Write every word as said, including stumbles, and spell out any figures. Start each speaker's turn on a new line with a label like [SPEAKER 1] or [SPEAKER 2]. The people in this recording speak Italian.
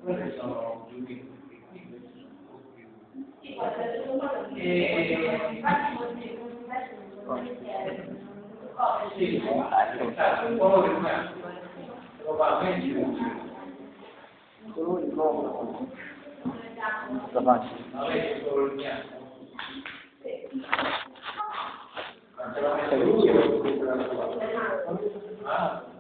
[SPEAKER 1] quelle sono più e sì, un po' di una probabilmente
[SPEAKER 2] Solo di nuovo. Davanti.
[SPEAKER 1] avete solo il bianco.
[SPEAKER 2] Sei lui o
[SPEAKER 1] Ah,